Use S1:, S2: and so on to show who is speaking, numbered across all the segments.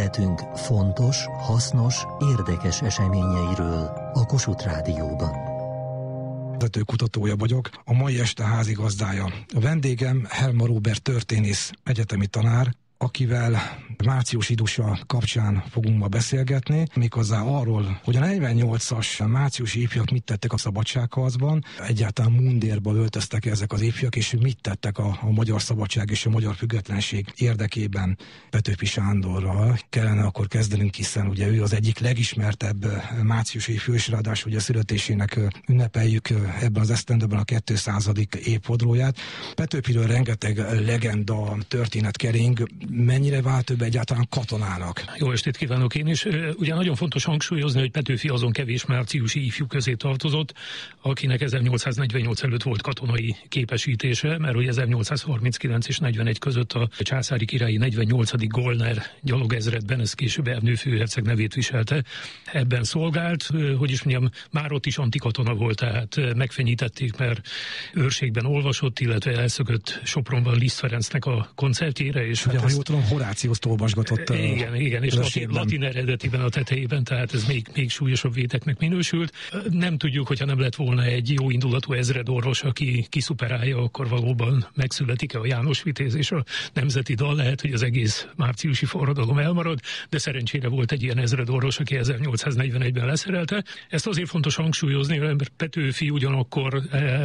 S1: beszélgetünk fontos, hasznos, érdekes eseményeiről a Kossuth Rádióban.
S2: Vezetőkutatója vagyok, a mai este házigazdája. A vendégem Helma Róbert történész, egyetemi tanár, akivel Március idusa kapcsán fogunk ma beszélgetni, méghozzá arról, hogy a 48-as márciusi ifjak mit tettek a szabadságharcban, egyáltalán mundérba öltöztek ezek az ifjak, és mit tettek a magyar szabadság és a magyar függetlenség érdekében. Petőfi Sándorral kellene akkor kezdenünk, hiszen ugye ő az egyik legismertebb márciusi ifjú, és ráadásul ugye a születésének ünnepeljük ebben az esztendőben a 200. évfordulóját. Petőfiről rengeteg legenda, történet kering. Mennyire vált ő be egyáltalán katonának?
S3: Jó estét kívánok én is. Ugye nagyon fontos hangsúlyozni, hogy Petőfi azon kevés márciusi ifjú közé tartozott, akinek 1848 előtt volt katonai képesítése, mert ugye 1839 és 41 között a császári királyi 48. Gollner gyalogezredben, ez később Ernő főherceg nevét viselte, ebben szolgált, hogy is mondjam, már ott is antikatona volt, tehát megfenyítették, mert őrségben olvasott, illetve elszökött Sopronban Liszt Ferencnek a koncertjére, és
S2: ugye, jól tudom, Horáciuszt olvasgatott.
S3: Igen, és latin eredetiben a tetejében, tehát ez még súlyosabb véteknek minősült. Nem tudjuk, hogyha nem lett volna egy jó indulatú ezredorvos, aki kiszuperálja, akkor valóban megszületik-e a János Vitéz és a nemzeti dal, lehet, hogy az egész márciusi forradalom elmarad, de szerencsére volt egy ilyen ezredorvos, aki 1841-ben leszerelte. Ezt azért fontos hangsúlyozni, mert Petőfi ugyanakkor,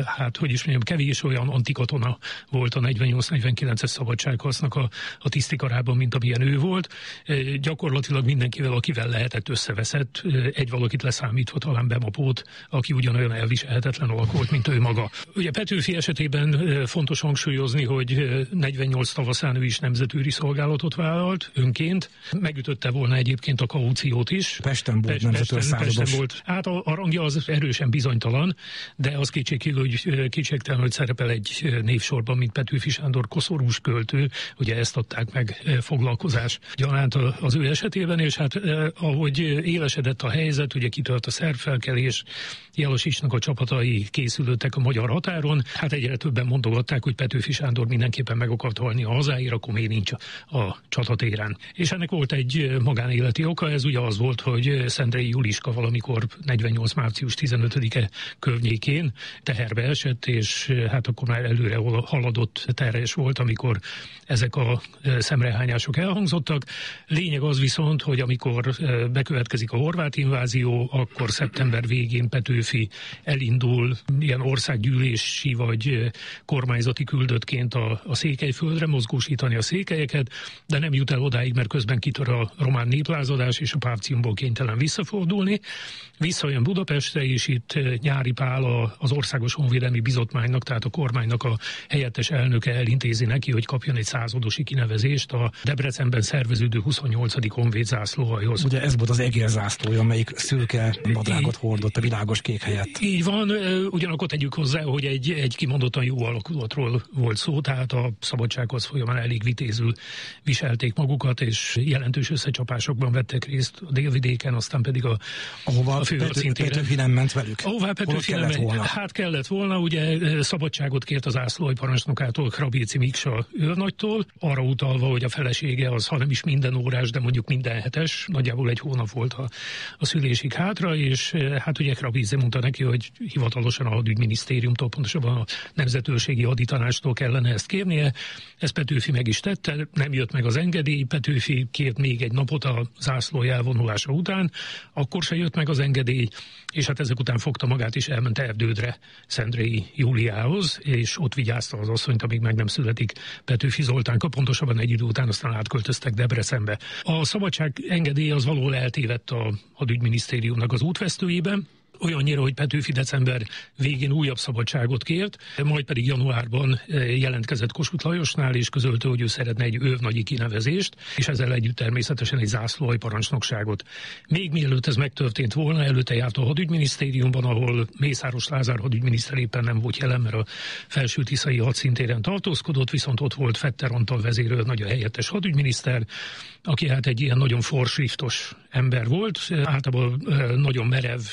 S3: kevés olyan antikatona volt a 48-49-es szabadságharcnak a tisztikarában, mint amilyen ő volt. Gyakorlatilag mindenkivel, akivel lehetett, összeveszett, egy valakit leszámítva, talán Bemapót, aki ugyanolyan elviselhetetlen alak volt, mint ő maga. Ugye Petőfi esetében fontos hangsúlyozni, hogy 48 tavaszán ő is nemzetőri szolgálatot vállalt önként. Megütötte volna egyébként a kauciót is.
S2: Pesten volt nemzetőr százados.
S3: Hát a rangja az erősen bizonytalan, de az kétségtelen, hogy szerepel egy névsorban, mint Petőfi Sándor koszorús költő. Ugye ezt adták meg foglalkozás gyanánt az ő esetében, és hát ahogy élesedett a helyzet, ugye kitört a szerbfelkelés, Jelosicsnak a csapatai készülődtek a magyar határon, hát egyre többen mondogatták, hogy Petőfi Sándor mindenképpen meg akart halni a hazáért, akkor még nincs a csatatéren. És ennek volt egy magánéleti oka, ez ugye az volt, hogy Szendrei Juliska valamikor 48. március 15-e környékén teherbe esett, és hát akkor már előre haladott terhes volt, amikor ezek a szemrehányások elhangzottak. Lényeg az viszont, hogy amikor bekövetkezik a horvát invázió, akkor szeptember végén Petőfi elindul ilyen országgyűlési vagy kormányzati küldöttként a Székelyföldre mozgósítani a székelyeket, de nem jut el odáig, mert közben kitör a román néplázadás, és a Pápciumból kénytelen visszafordulni. Visszajön Budapestre, és itt Nyári Pál az Országos Honvédelmi Bizottmánynak, tehát a kormánynak a helyettes elnöke elintézi neki, hogy kapjon egy századosi kinevezést a Debrecenben szerveződő 28. honvéd zászlóhajhoz.
S2: Ugye ez volt az egérzászlója, amelyik szürke nadrágot hordott a világos kék helyett.
S3: Így van, ugyanakkor tegyük hozzá, hogy egy kimondottan jó alakulatról volt szó, tehát a szabadsághoz folyamán elég vitézül viselték magukat, és jelentős összecsapásokban vettek részt a délvidéken, aztán pedig a főhadszintéren.
S2: Petőfi nem ment velük?
S3: Ahová Petőfi nem ment volna? Hát kellett volna, ugye szabadságot kért az ászlóhaj parancsnokától, Krabéci Miksa őrnagytól, arra utalva, hogy a felesége az, ha nem is minden órás, de mondjuk minden hetes, nagyjából egy hónap volt a szülésig hátra, és hát ugye Krabéci mondta neki, hogy hivatalosan a hadügyminisztériumtól, pontosabban a nemzetőrségi haditanácstól kellene ezt kérnie. Ezt Petőfi meg is tette, nem jött meg az engedély, Petőfi kért még egy napot a zászló elvonulása után, akkor se jött meg az engedély, és hát ezek után fogta magát és elment Erdődre Szendrei Júliához, és ott vigyázta az asszonyt, amíg meg nem születik Petőfi Zoltánka, pontosabban egy idő után aztán átköltöztek Debrecenbe. A szabadság engedély az valahol eltévedt a hadügyminisztériumnak az útvesztőjében, olyannyira, hogy Petőfi december végén újabb szabadságot kért, majd pedig januárban jelentkezett Kossuth Lajosnál, és közölte, hogy ő szeretne egy őrnagyi kinevezést, és ezzel együtt természetesen egy zászlóalj parancsnokságot. Még mielőtt ez megtörtént volna, előtte járt a hadügyminisztériumban, ahol Mészáros Lázár hadügyminiszter éppen nem volt jelen, mert a Felső-Tiszai hadszintéren tartózkodott, viszont ott volt Fetter Antal vezérőrnagy, a helyettes hadügyminiszter, aki hát egy ilyen nagyon forsriftos ember volt, általában nagyon merev, nagy valószínűséggel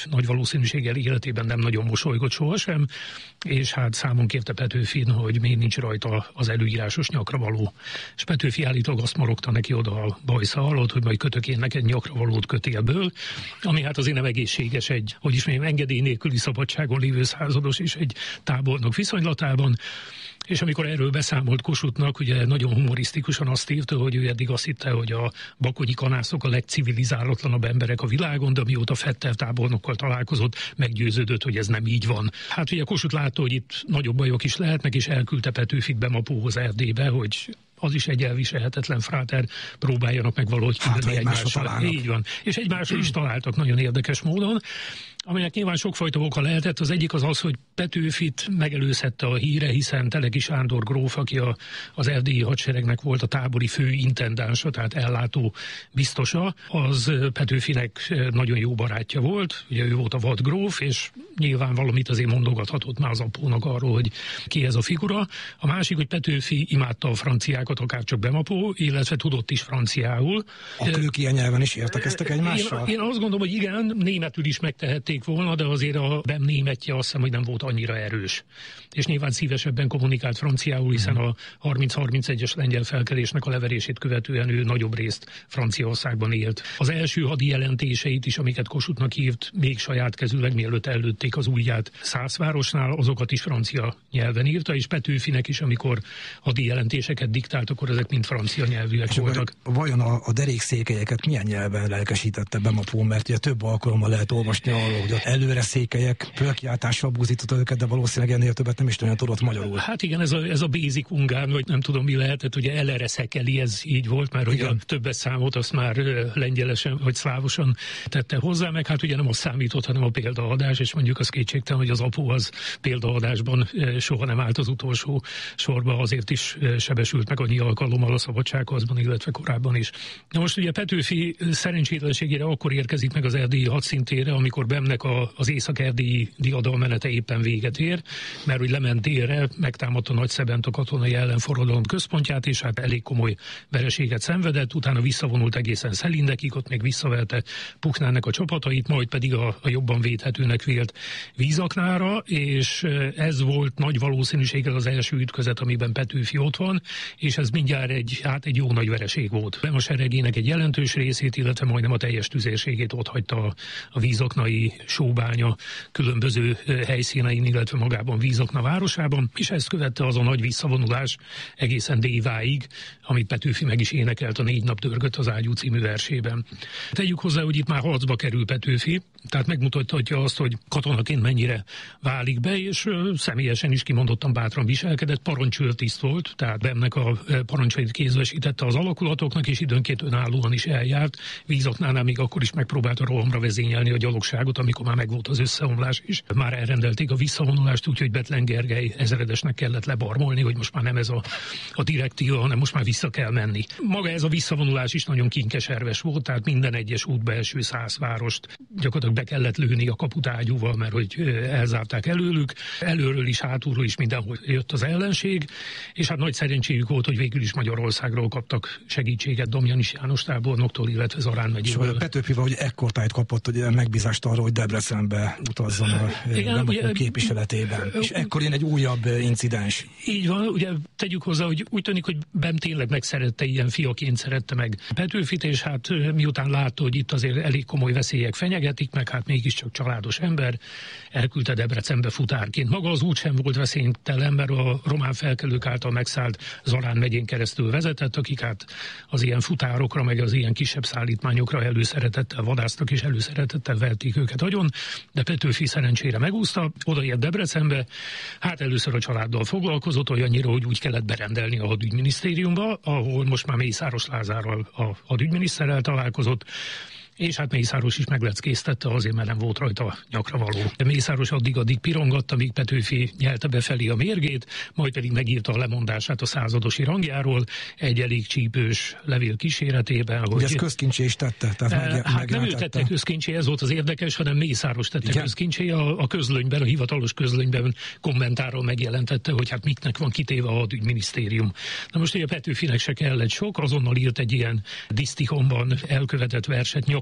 S3: valószínűséggel életében nem nagyon mosolygott sohasem, és hát számon kérte Petőfin, hogy miért nincs rajta az előírásos nyakravaló. És Petőfi állítólag azt morogta neki oda a bajsza alatt, hogy majd kötök én neked nyakravalót kötélből, ami hát azért nem egészséges egy, hogy is mondjam, engedély nélküli szabadságon lévő százados és egy tábornok viszonylatában. És amikor erről beszámolt Kossuthnak, ugye nagyon humorisztikusan azt írta, hogy ő eddig azt hitte, hogy a bakonyi kanászok a legcivilizálatlanabb emberek a világon, de mióta Fetter tábornokkal találkozott, meggyőződött, hogy ez nem így van. Hát ugye Kossuth látta, hogy itt nagyobb bajok is lehetnek, és elküldte Petőfit Bemapóhoz Erdélybe, hogy az is egy elviselhetetlen fráter, próbáljanak meg valahogy küldeni egymással. Így van. És egymásra is találtak nagyon érdekes módon, aminek nyilván sokfajta oka lehetett. Az egyik az, hogy Petőfit megelőzhette a híre, hiszen Teleki Sándor gróf, aki az erdélyi hadseregnek volt a tábori főintendánsa, tehát ellátó biztosa, az Petőfinek nagyon jó barátja volt. Ugye ő volt a vadgróf, és nyilván valamit azért mondogathatott már az apónak arról, hogy ki ez a figura. A másik, hogy Petőfi imádta a franciákat, akárcsak Bemapó, illetve tudott is franciául.
S2: Akkor ők ilyen nyelven is értekeztek egymással?
S3: Én azt gondolom, hogy igen, németül is megtehették volna, de azért a Bem németje azt hiszem, hogy nem volt annyira erős. És nyilván szívesebben kommunikált franciául, hiszen a 30-31-es lengyel felkelésnek a leverését követően ő nagyobb részt Franciaországban élt. Az első hadi jelentéseit is, amiket Kossuthnak írt, még saját kezűleg, mielőtt ellőtték az ujját Szászvárosnál, azokat is francia nyelven írta, és Petőfinek is, amikor hadi jelentéseket diktált, akkor ezek mind francia nyelvűek voltak.
S2: Vajon a derékszékelyeket milyen nyelven lelkesítette Bemapó, mert ugye több alkalommal lehet olvasni arról, hogy az előre székelyek fölkiáltással búzította őket, de valószínűleg ennél többet nem is nagyon tudott magyarul.
S3: Hát igen, ez a basic ungán, vagy nem tudom mi lehetett, ugye elere szekeli, ez így volt, mert ugye a többes számot azt már lengyelesen vagy szlávosan tette hozzá, meg hát ugye nem az számított, hanem a példaadás, és mondjuk az kétségtelen, hogy az apó az példaadásban soha nem állt az utolsó sorba, azért is sebesült meg annyi alkalommal a szabadságharcban, illetve korábban is. Na most ugye Petőfi szerencsétlenségére akkor érkezik meg az erdélyi hadszintére, amikor Bemnek az észak-erdélyi diadalmenete éppen véget ér, mert hogy lement délre, megtámadta Nagyszebent a katonai ellenforradalom központját, és hát elég komoly vereséget szenvedett, utána visszavonult egészen Szelindekig, ott még visszaverte Puknának a csapatait, majd pedig a jobban védhetőnek vélt Vízaknára, és ez volt nagy valószínűséggel az első ütközet, amiben Petőfi ott van, és ez mindjárt egy jó nagy vereség volt. Bem a seregének egy jelentős részét, illetve majdnem a teljes tüzérségét ott hagyta a vízaknai sóbánya különböző helyszínein, illetve magában Vízakna városában, és ezt követte az a nagy visszavonulás egészen Déváig, amit Petőfi meg is énekelt a 4 nap dörgött az ágyú című versében. Tegyük hozzá, hogy itt már harcba kerül Petőfi, tehát megmutatja azt, hogy katonaként mennyire válik be, és személyesen is kimondottan bátran viselkedett, parancsőrtiszt volt, tehát Bemnek a parancsait kézbesítette az alakulatoknak, és időnként önállóan is eljárt. Vízaknánál még akkor is megpróbálta rohamra vezényelni a gyalogságot, amikor már megvolt az összeomlás is. Már elrendelték a visszavonulást, úgyhogy Bethlen Gergely ezredesnek kellett lebarmolni, hogy most már nem ez a direktíva, hanem most már vissza kell menni. Maga ez a visszavonulás is nagyon kinkeserves volt, tehát minden egyes útba eső Szászvárost gyakorlatilag be kellett lőni a kaputágyúval, mert hogy elzárták előlük. Előről is, hátulról is mindenhol jött az ellenség, és hát nagy szerencséjük volt, hogy végül is Magyarországról kaptak segítséget Domjanis János tábornoktól, illetve Zarán megyéből.
S2: És Petőfi valahogy ekkortájt kapott, hogy megbízást arra, hogy Debrecenbe utazzon a Bemapó képviseletében. És ekkor jön egy újabb incidens.
S3: Így van, ugye tegyük hozzá, hogy úgy tűnik, hogy Bem tényleg megszerette, ilyen fiaként szerette meg Petőfit, és hát miután látta, hogy itt azért elég komoly veszélyek fenyegetik, meg hát mégiscsak családos ember, elküldte Debrecenbe futárként. Maga az út sem volt veszélytelen, mert a román felkelők által megszállt Zarán megyén keresztül vezetett, akik hát az ilyen futárokra, meg az ilyen kisebb szállítmányokra előszeretettel vadásztak, és előszeretettel verték őket agyon, de Petőfi szerencsére megúszta, odaért Debrecenbe, hát először a családdal foglalkozott, olyannyira, hogy úgy kellett berendelni a hadügyminisztériumba, ahol most már Mészáros Lázárral, a hadügyminiszterrel találkozott, és hát Mészáros is megleckéztette azért, mert nem volt rajta nyakravaló. De Mészáros addig pirongatta, míg Petőfi nyelte befelé a mérgét, majd pedig megírta a lemondását a századosi rangjáról egy elég csípős levél kíséretében.
S2: Hogy ez közkincsé is tette? Tehát
S3: hát nem ő tette közkincsé, ez volt az érdekes, hanem Mészáros tette közkincsé. A közlönyben, a hivatalos közlönyben kommentárral megjelentette, hogy hát miknek van kitéve a hadügyminisztérium. Na most ugye Petőfinek se kellett sok, azonnal írt egy ilyen disztihomban elkövetett verset,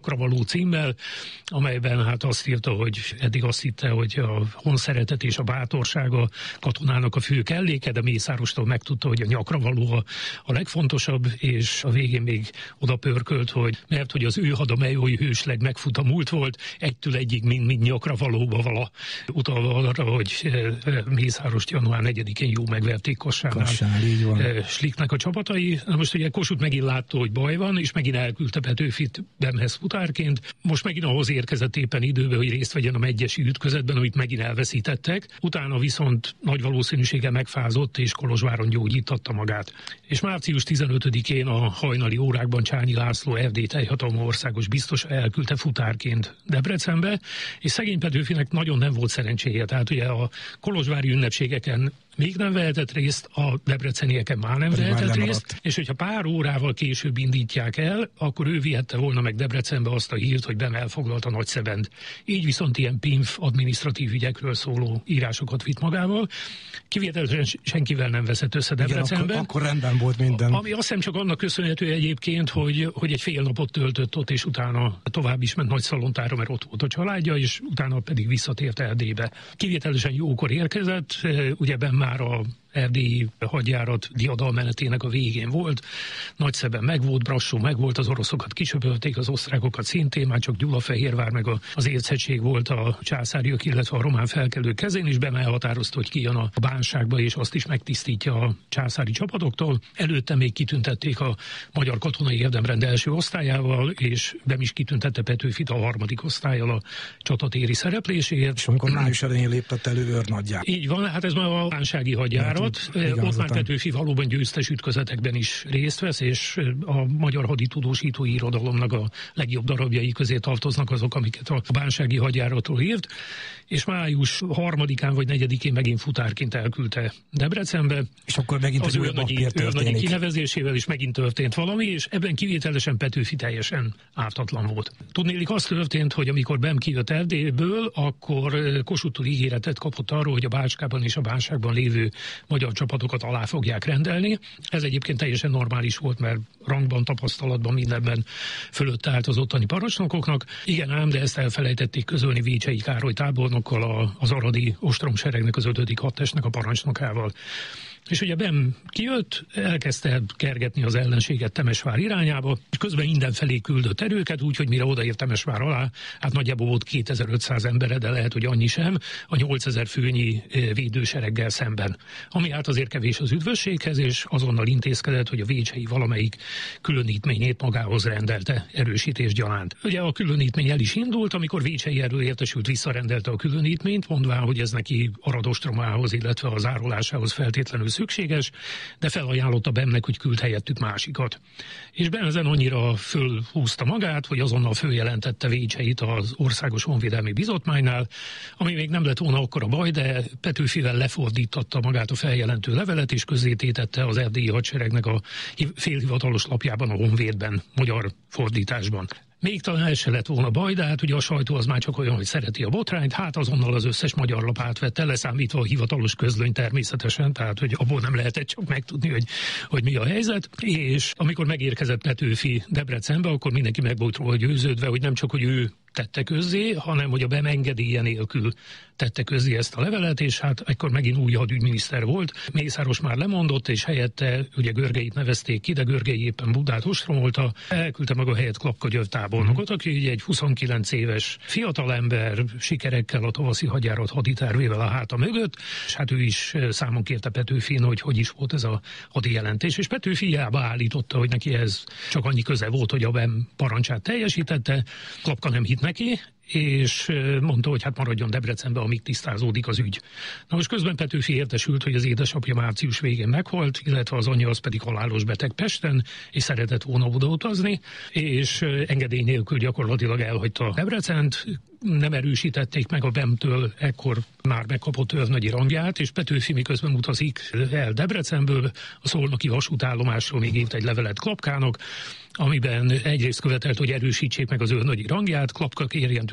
S3: Nyakravaló címmel, amelyben hát azt írta, hogy eddig azt hitte, hogy a honszeretet és a bátorsága katonának a fő kelléke, de Mészárostól megtudta, hogy a nyakravaló a legfontosabb, és a végén még oda pörkölt, hogy mert hogy az ő hada mely oly hősleg megfutamult volt, egytől egyig mind nyakravalóba vala, utalva arra, hogy Mészárost január 4-én jó megverték Kassánál Schlicknek a csapatai. Na most ugye Kossuth megint látta, hogy baj van, és megint elküldte Petőfit Bemhez futárként. Most megint ahhoz érkezett éppen időbe, hogy részt vegyen a megyesi ütközetben, amit megint elveszítettek. Utána viszont nagy valószínűséggel megfázott, és Kolozsváron gyógyítatta magát. És március 15-én a hajnali órákban Csányi László Erdély teljhatalma országos biztos elküldte futárként Debrecenbe, és szegény Petőfinek nagyon nem volt szerencséje. Tehát ugye a kolozsvári ünnepségeken még nem vehetett részt, a debrecenieken már nem vehetett részt, és hogyha pár órával később indítják el, akkor ő vihette volna meg Debrecenbe azt a hírt, hogy Bem elfoglalta Nagyszebend. Így viszont ilyen PIMF adminisztratív ügyekről szóló írásokat vitt magával. Kivételesen senkivel nem veszett össze Debrecenbe.
S2: Igen, akkor rendben volt minden.
S3: Ami azt hiszem csak annak köszönhető egyébként, hogy egy fél napot töltött ott, és utána tovább is ment Nagyszalontára, mert ott volt a családja, és utána pedig visszatért Erdélybe. Kivételesen jókor érkezett, ugye Bem már a erdélyi hadjárat diadalmenetének a végén volt. Nagyszeben megvolt, Brassó megvolt, az oroszokat kicsöpölték, az osztrákokat szintén, már csak Gyulafehérvár meg az Érchegység volt a császáriak, illetve a román felkelők kezén, és Bem elhatározta, hogy kijön a bánságba, és azt is megtisztítja a császári csapatoktól. Előtte még kitüntették a Magyar Katonai Érdemrend első osztályával, és Bem is kitüntette Petőfit a 3. osztállyal a csatatéri szerepléséért.
S2: És amikor május elején léptett elő őrnaggyát.
S3: Így van, hát ez már a bánsági hadjárat. Ott már Petőfi valóban győztes ütközetekben is részt vesz, és a magyar haditudósító irodalomnak a legjobb darabjai közé tartoznak azok, amiket a bánsági hadjáratról írt, és május 3-án vagy 4-én megint futárként elküldte Debrecenbe.
S2: És akkor megint
S3: az őrnagyi kinevezésével is megint történt valami, és ebben kivételesen Petőfi teljesen ártatlan volt. Tudnélik, az történt, hogy amikor Bem kijött Erdélyből, akkor Kossuth-tól ígéretet kapott arról, hogy a Bácskában és a bánságban lévő magyar csapatokat alá fogják rendelni. Ez egyébként teljesen normális volt, mert rangban, tapasztalatban, mindenben fölött állt az ottani parancsnokoknak. Igen ám, de ezt elfelejtették közölni Vécsei Károly tábornokkal, az aradi ostromseregnek az 5. hadtestnek a parancsnokával. És ugye Bem kijött, elkezdte kergetni az ellenséget Temesvár irányába, és közben mindenfelé küldött erőket, úgyhogy mire odaért Temesvár alá, hát nagyjából volt 2500 embere, de lehet, hogy annyi sem, a 8000 főnyi védősereggel szemben. Ami hát azért kevés az üdvösséghez, és azonnal intézkedett, hogy a Vécsei valamelyik különítményét magához rendelte erősítés gyanánt. Ugye a különítmény el is indult, amikor Vécsei erről értesült, visszarendelte a különítményt, mondván, hogy ez neki Aradostromához, illetve az zárolásához feltétlenül szükséges, de felajánlotta Bemnek, hogy küld helyettük másikat. És Bem ezen annyira fölhúzta magát, hogy azonnal följelentette Vécseit az Országos Honvédelmi Bizottmánynál, ami még nem lett volna akkora baj, de Petőfivel lefordította magát a feljelentő levelet, és közzététette az erdélyi hadseregnek a félhivatalos lapjában, a Honvédben, magyar fordításban. Még talán ez se lett volna baj, de hát ugye a sajtó az már csak olyan, hogy szereti a botrányt, hát azonnal az összes magyar lap átvette, leszámítva a hivatalos közlöny természetesen, tehát hogy abból nem lehetett csak megtudni, hogy mi a helyzet, és amikor megérkezett Petőfi Debrecenbe, akkor mindenki meg volt róla győződve, hogy nem csak, hogy ő tette közzé, hanem hogy a Bem engedélye nélkül tette közzé ezt a levelet, és hát ekkor megint új hadügyminiszter volt. Mészáros már lemondott, és helyette ugye Görgeit nevezték ki, de Görgei éppen Budát ostromolta, elküldte maga helyett Klapka György tábornokot, aki ugye egy 29 éves fiatalember, sikerekkel a tavaszi hadjárat haditervével a háta mögött, és hát ő is számon kérte Petőfin, hogy is volt ez a hadi jelentés, és Petőfi hiába állította, hogy neki ez csak annyi köze volt, hogy a Bem parancsát teljesítette, Klapka nem hitt neki, és mondta, hogy hát maradjon Debrecenbe, amíg tisztázódik az ügy. Na most közben Petőfi értesült, hogy az édesapja március végén meghalt, illetve az anyja az pedig halálos beteg Pesten, és szeretett volna odautazni, és engedély nélkül gyakorlatilag elhagyta Debrecent, nem erősítették meg a Bemtől ekkor már megkapott őrnagyi rangját, és Petőfi miközben utazik el Debrecenből, a szolnoki vasútállomásról még írt egy levelet Klapkának, amiben egyrészt követelt, hogy erősítsék meg az őrnagyi rangját, Klapka kérjen tőle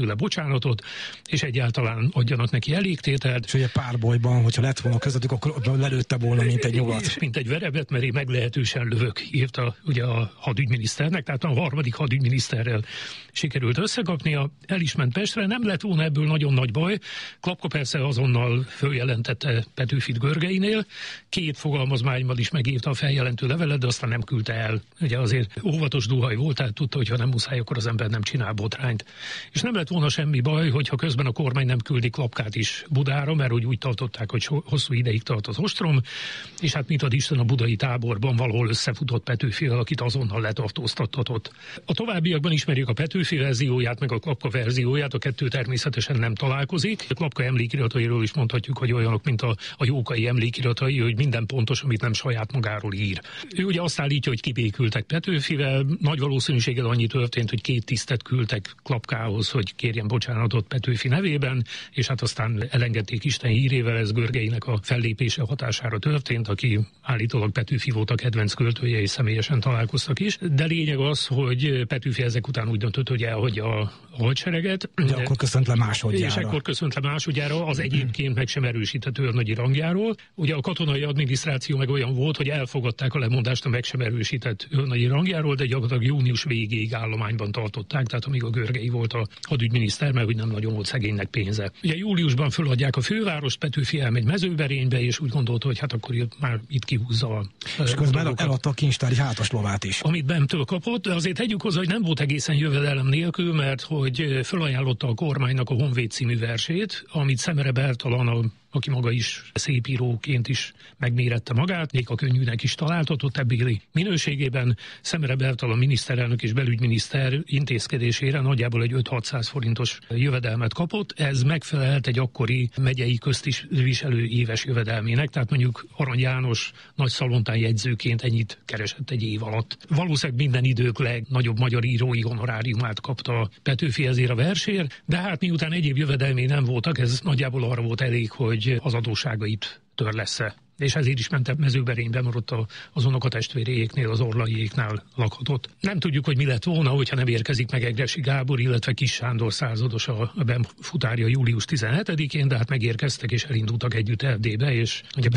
S3: tőle bocsánatot, és egyáltalán adjanak neki elégtételt.
S2: És ugye párbajban, hogyha lett volna közöttük, akkor lelőtte volna, mint egy nyugat.
S3: Mint egy verebet, mert én meglehetősen lövök, írta ugye a hadügyminiszternek, tehát a harmadik hadügyminiszterrel sikerült összekapnia, el is ment Pestre, nem lett volna ebből nagyon nagy baj. Klapka persze azonnal följelentette Petőfit Görgeinél, 2 fogalmazmányban is megírta a feljelentő levelet, de aztán nem küldte el. Ugye azért óvatos duhaj volt, tehát tudta, hogy ha nem muszáj, akkor az ember nem csinál botrányt. És nem lett volna semmi baj, hogyha közben a kormány nem küldi Klapkát is Budára, mert úgy tartották, hogy hosszú ideig tart az ostrom, és hát mit ad Isten, a budai táborban valahol összefutott Petőfivel, akit azonnal letartóztatott. A továbbiakban ismerjük a Petőfi verzióját, meg a Klapka verzióját, a kettő természetesen nem találkozik. A Klapka emlékiratairól is mondhatjuk, hogy olyanok, mint a Jókai emlékiratai, hogy minden pontos, amit nem saját magáról ír. Ő ugye azt állítja, hogy kibékültek Petőfivel, nagy valószínűséggel annyi történt, hogy 2 tisztet küldtek Klapkához, hogy kérjen bocsánatot Petőfi nevében, és hát aztán elengedték Isten hírével, ez Görgeinek a fellépése hatására történt, aki állítólag Petőfi volt a kedvenc költője, és személyesen találkoztak is. De lényeg az, hogy Petőfi ezek után úgy döntött, hogy elhagyja a hadsereget.
S2: De akkor köszönt le másodjára.
S3: És akkor köszönt le másodjára az egyébként meg sem erősített őrnagyi rangjáról. Ugye a katonai adminisztráció meg olyan volt, hogy elfogadták a lemondást a meg sem erősített őrnagyi rangjáról, de gyakorlatilag június végéig állományban tartották, tehát amíg a Görgei volt a hadügyminiszter, mert hogy nem nagyon volt szegénynek pénze. Ugye júliusban föladják a fővárost, Petőfi elmegy Mezőberénybe, és úgy gondolta, hogy hát akkor már itt kihúzza a
S2: és közben eladta a kincstári hátaslovát is.
S3: Amit Bemtől kapott, de azért tegyük hozzá, hogy nem volt egészen jövedelem nélkül, mert hogy felajánlotta a kormánynak a Honvéd című versét, amit Szemere Bertalan, aki maga is szépíróként is megmérette magát, még a könnyűnek is találtatott ebbéli minőségében. Szemere Bertalan miniszterelnök és belügyminiszter intézkedésére nagyjából egy 5-600 forintos jövedelmet kapott. Ez megfelelt egy akkori megyei köztisztviselő éves jövedelmének, tehát mondjuk Arany János nagy szalontán jegyzőként ennyit keresett egy év alatt. Valószínűleg minden idők legnagyobb magyar írói honoráriumát kapta Petőfi ezért a versért, de hát miután egyéb jövedelmé nem voltak, ez nagyjából arra volt elég, hogy az adósságait törlessze. És ezért is ment Mezőberénybe, mert ott az unokatestvéréjéknél, az Orlaiéknál lakhatott. Nem tudjuk, hogy mi lett volna, hogyha nem érkezik meg Egressy Gábor, illetve Kiss Sándor százados a befutárja július 17-én, de hát megérkeztek és elindultak együtt Erdélybe, és ugye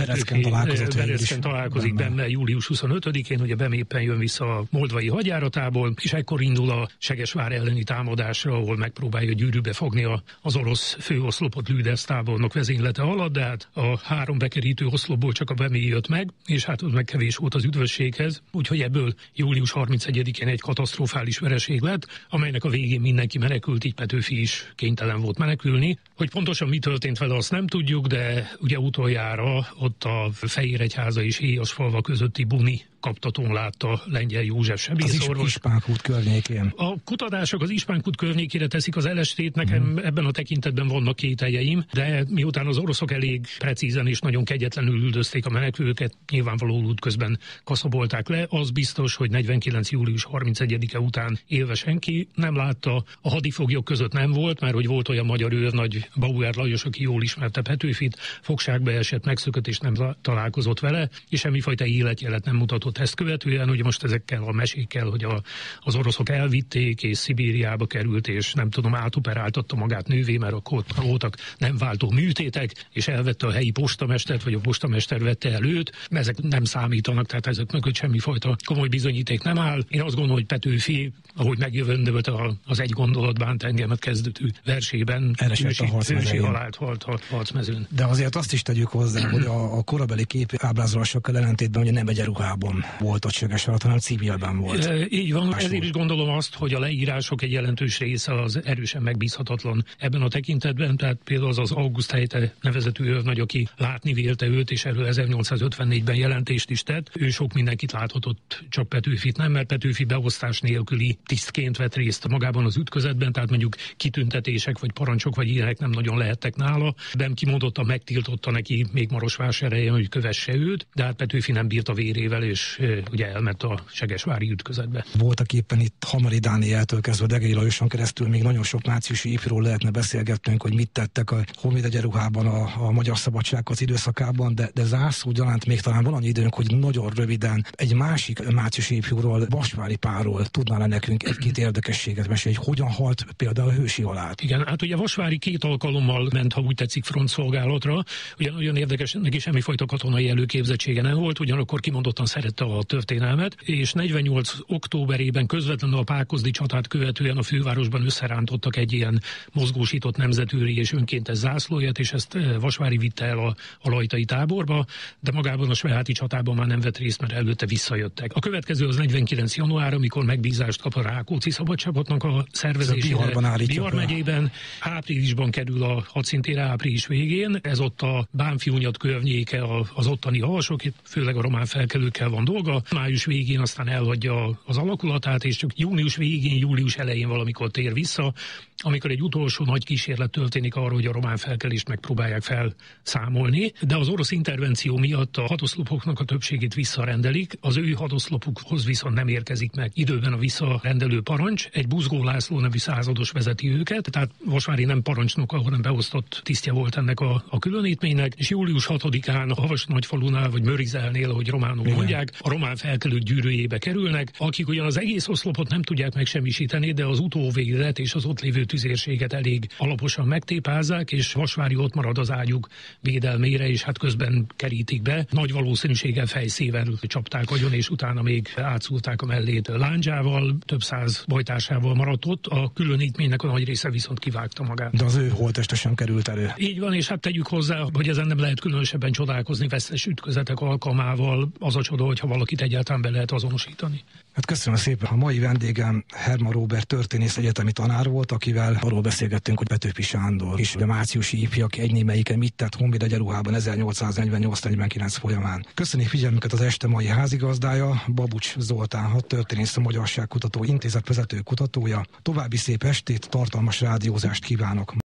S3: Berecken találkozik benne július 25-én, ugye Bem éppen jön vissza a moldvai hadjáratából, és ekkor indul a Segesvár elleni támadásra, ahol megpróbálja gyűrűbe fogni az orosz főoszlopot Lüders tábornok vezénylete alatt, de hát a 3 bekerítő oszlopból csak a Bemé jött meg, és hát az meg kevés volt az üdvösséghez, úgyhogy ebből július 31-én egy katasztrofális vereség lett, amelynek a végén mindenki menekült, így Petőfi is kénytelen volt menekülni. Hogy pontosan mi történt vele, azt nem tudjuk, de ugye utoljára ott a Fehéregyháza és Héjasfalva közötti Buni kaptatón látta Lengyel József sebészorvos.
S2: Az Ispán-kút környékén.
S3: A kutatások az Ispán-kút környékére teszik az elestét, nekem ebben a tekintetben vannak kételjeim, de miután az oroszok elég precízen és nagyon kegyetlenül üldözték a menekülőket, nyilvánvaló útközben kaszabolták le, az biztos, hogy 49. július 31-e után élve senki nem látta, a hadifoglyok között nem volt, mert hogy volt olyan magyar őrnagy, Bauer Lajos, aki jól ismerte Petőfit, fogságba esett, megszökött és nem találkozott vele, és semmifajta életjelet nem mutatott ezt követően, hogy most ezekkel a mesékkel, hogy az oroszok elvitték, és Szibériába került, és nem tudom, átoperáltatta magát nővé, mert akkor voltak nem váltó műtétek, és elvette a helyi postamestert, vagy a postamester vette el őt. Ezek nem számítanak, tehát ezek mögött semmifajta komoly bizonyíték nem áll. Én azt gondolom, hogy Petőfi, ahogy megjövendölt az Egy gondolat bánt engemet kezdetű versében, ősi halált halt a harcmezőn.
S2: De azért azt is tegyük hozzá, hogy a korabeli kép ábrázolásokkal ellentétben ugye nem egyenruhában volt ott Segesvár, hanem civilben volt.
S3: Így van, ezért is gondolom azt, hogy a leírások egy jelentős része az erősen megbízhatatlan ebben a tekintetben, tehát például az August Helyte nevezetű őrnagy, aki látni vélte őt, és erről 1854-ben jelentést is tett. Ő sok mindenkit láthatott, csak Petőfit nem, mert Petőfi beosztás nélküli tisztként vett részt magában az ütközetben, tehát mondjuk kitüntetések, vagy parancsok, vagy ilyenek nem nagyon lehettek nála. Bem kimondottan megtiltotta neki még Marosvásárhelyen, hogy kövesse őt, de hát Petőfi nem bírt a vérével, és és ugye elment a segesvári ütközetbe.
S2: Voltak éppen itt Hamari Dánieltől kezdve Degei Lajoson keresztül még nagyon sok márciusi ifjúról lehetne beszélgetnünk, hogy mit tettek a honvéd egyenruhában a magyar szabadságharc időszakában, de zászlógyanánt még talán van annyi időnk, hogy nagyon röviden egy másik márciusi ifjúról, Vasvári Pálról tudnál nekünk egy-két érdekességet mesélni, hogy hogyan halt például a hősi halált.
S3: Igen, hát ugye Vasvári 2 alkalommal ment, ha úgy tetszik, frontszolgálatra. Ugye nagyon érdekes, neki semmifajta katonai előképzettsége nem volt, ugyanakkor kimondottan szerette a történelmet, és 48. októberében közvetlenül a Pákozdi csatát követően a fővárosban összerántottak egy ilyen mozgósított nemzetőri és önkéntes zászlóját, és ezt Vasvári vitte el a lajtai táborba, de magában a svájháti csatában már nem vett részt, mert előtte visszajöttek. A következő az 49. január, amikor megbízást kap a Rákóczi Szabadságharcnak a szervezésére Bihar megyében. Áprilisban kerül a hadszintére, április végén. Ez ott a Bánfiúnyad környéke, az ottani havasok, főleg a román felkelőkkel van dolga. Május végén aztán elhagyja az alakulatát, és csak június végén, július elején valamikor tér vissza, amikor egy utolsó nagy kísérlet történik arra, hogy a román felkelést megpróbálják felszámolni, de az orosz intervenció miatt a hadoszlopoknak a többségét visszarendelik, az ő hadoszlopukhoz viszont nem érkezik meg időben a visszarendelő parancs, egy Buzgó László nevű százados vezeti őket, tehát Vasvári nem parancsnoka, hanem beosztott tisztje volt ennek a különítménynek, és július 6-án a Havas Nagyfalunál, vagy Mörizelnél, ahogy románok mondják, a román felkelők gyűrűjébe kerülnek, akik ugyan az egész oszlopot nem tudják megsemmisíteni, de az utóvédet és az ott lévő tüzérséget elég alaposan megtépázzák, és Vasvári ott marad az ágyuk védelmére, és hát közben kerítik be. Nagy valószínűséggel fejszével csapták agyon, és utána még átszúrták a mellét lándzsával, több száz bajtársával maradt ott, a különítménynek a nagy része viszont kivágta magát.
S2: De az ő holtteste sem került elő.
S3: Így van, és hát tegyük hozzá, hogy ezen nem lehet különösebben csodálkozni vesztes ütközetek alkalmával. Az a csoda, hogyha valakit egyáltalán be lehet azonosítani.
S2: Hát köszönöm szépen. A mai vendégem Herman Róbert történész, egyetemi tanár volt, akivel arról beszélgettünk, hogy Petőfi Sándor és a márciusi ifjak egynémelyike mit tett honvéd egyenruhában 1848-49 folyamán. Köszönjük figyelmüket az este mai házigazdája, Babucs Zoltán, hadtörténész, a Magyarságkutató Intézet vezető kutatója. További szép estét, tartalmas rádiózást kívánok.